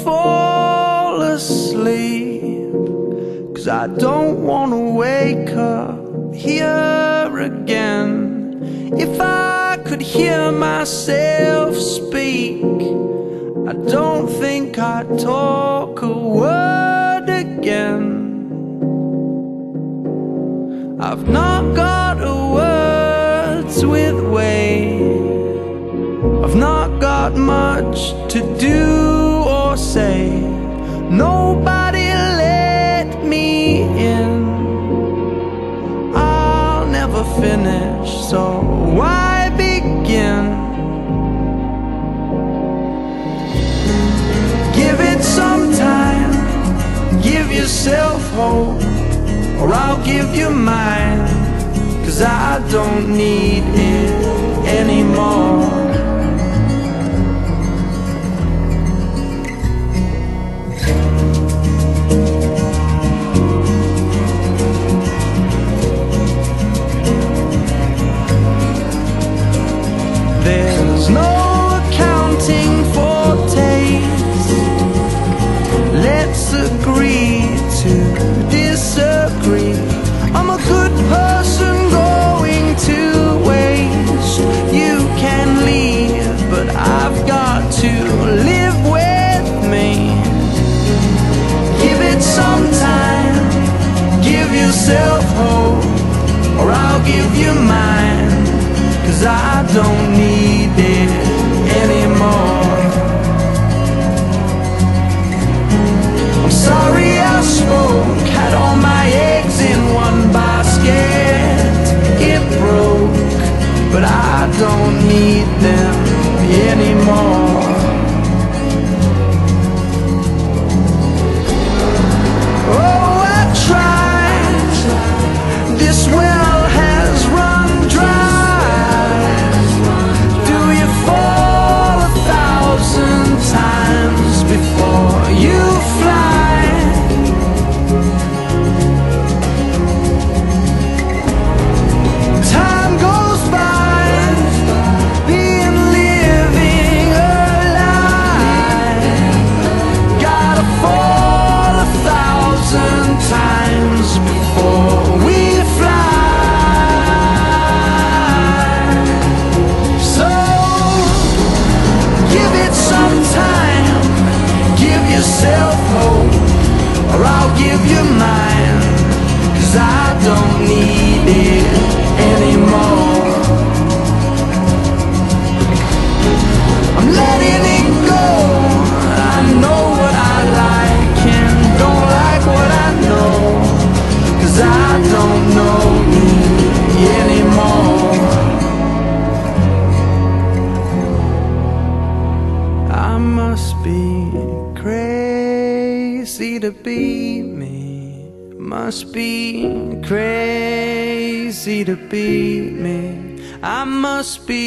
fall asleep, 'cause I don't wanna wake up here again. If I could hear myself speak, I don't think I'd talk a word again. I've not got a words with weight, I've not got much to do or say. Nobody let me in, I'll never finish, so why begin? Give it some time, give yourself hope, or I'll give you mine, 'cause I don't need it anymore. There's no accounting for taste, let's agree to disagree. I'm a good person going to waste. You can leave, but I've got to live with me. Give it some time, give yourself hope, or I'll give you mine, 'cause I don't need it anymore. I'm sorry I spoke, had all my eggs in one basket. It broke, but I don't need them anymore. Oh, I tried, this well has run dry. Do you fall 1,000 times before you fly? Time goes by, being living alive. Gotta fall 1,000 times before we fly. So give it some time, give yourself hope, or I'll give you mine, 'cause I don't need it anymore. I'm letting it go, I know what I like and don't like what I know, 'cause I don't know me anymore. I must be crazy to be me, must be crazy to be me. I must be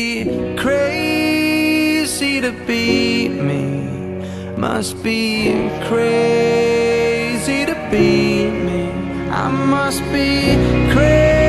crazy to be me, must be crazy to be me. I must be crazy